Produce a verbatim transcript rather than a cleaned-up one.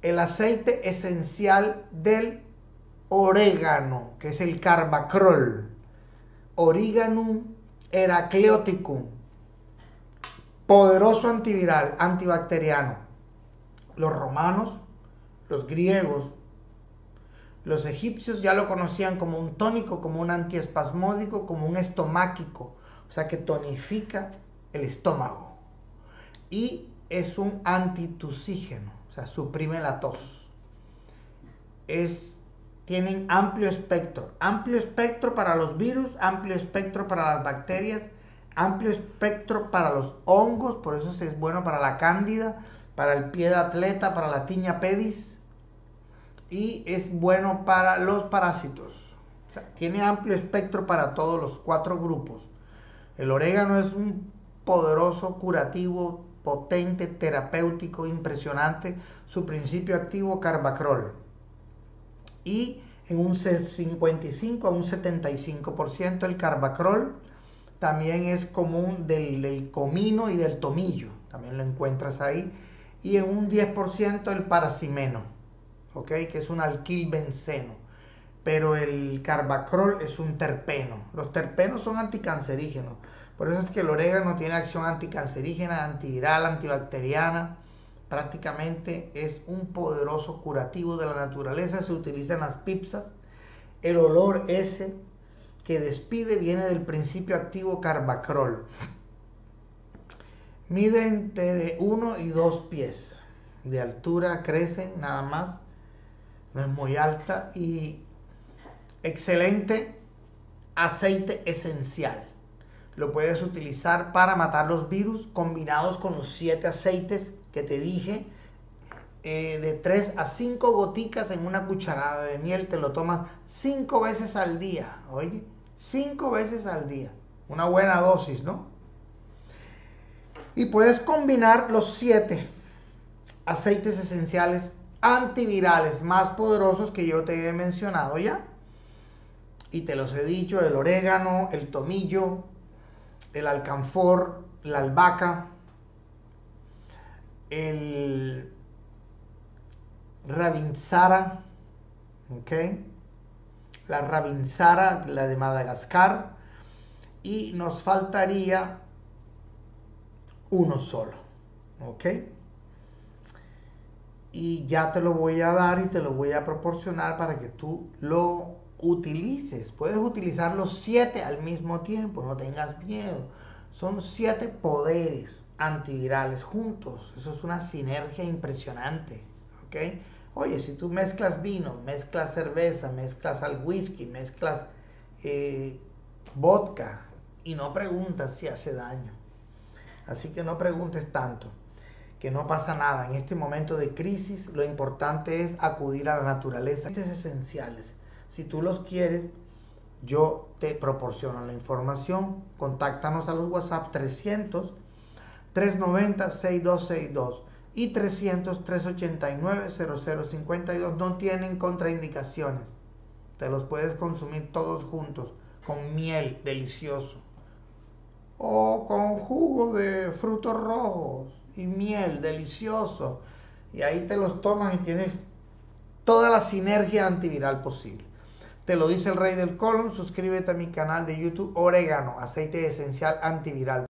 el aceite esencial del orégano, que es el carbacrol, Origanum heracleoticum, poderoso antiviral, antibacteriano. Los romanos, los griegos, los egipcios ya lo conocían como un tónico, como un antiespasmódico, como un estomáquico, o sea que tonifica el estómago. Y es un antitusígeno, o sea, suprime la tos. Es, tienen amplio espectro, amplio espectro para los virus, amplio espectro para las bacterias, amplio espectro para los hongos, por eso es bueno para la cándida, para el pie de atleta, para la tiña pedis, y es bueno para los parásitos. O sea, tiene amplio espectro para todos los cuatro grupos. El orégano es un poderoso curativo, potente, terapéutico, impresionante. Su principio activo, carbacrol. Y en un cincuenta y cinco a un setenta y cinco por ciento el carbacrol también es común del, del comino y del tomillo. También lo encuentras ahí. Y en un diez por ciento el paracimeno, ¿ok? Que es un alquilbenceno. Pero el carbacrol es un terpeno. Los terpenos son anticancerígenos. Por eso es que el orégano tiene acción anticancerígena, antiviral, antibacteriana. Prácticamente es un poderoso curativo de la naturaleza. Se utiliza en las pipsas. El olor ese que despide viene del principio activo carbacrol. Mide entre uno y dos pies de altura, crecen nada más. No es muy alta y excelente aceite esencial. Lo puedes utilizar para matar los virus combinados con los siete aceites que te dije. Eh, de tres a cinco goticas en una cucharada de miel. Te lo tomas cinco veces al día. Oye, cinco veces al día. Una buena dosis, ¿no? Y puedes combinar los siete aceites esenciales antivirales más poderosos que yo te he mencionado ya. Y te los he dicho: el orégano, el tomillo, el alcanfor, la albahaca, el rabinsara, ¿ok? La rabinsara, la de Madagascar, y nos faltaría uno solo, ¿ok? Y ya te lo voy a dar y te lo voy a proporcionar para que tú lo utilices. Puedes utilizar los siete al mismo tiempo, no tengas miedo. Son siete poderes antivirales juntos. Eso es una sinergia impresionante, ¿ok? Oye, si tú mezclas vino, mezclas cerveza, mezclas al whisky, mezclas eh, vodka y no preguntas si hace daño. Así que no preguntes tanto, que no pasa nada. En este momento de crisis lo importante es acudir a la naturaleza. Estos esenciales, si tú los quieres, yo te proporciono la información. Contáctanos a los WhatsApp trescientos, trescientos noventa, sesenta y dos sesenta y dos y trescientos, trescientos ochenta y nueve, cero cero cincuenta y dos. No tienen contraindicaciones. Te los puedes consumir todos juntos con miel delicioso o con jugo de frutos rojos y miel delicioso, y ahí te los tomas y tienes toda la sinergia antiviral posible. Te lo dice el Rey del Colon. Suscríbete a mi canal de YouTube, Orégano, aceite esencial antiviral.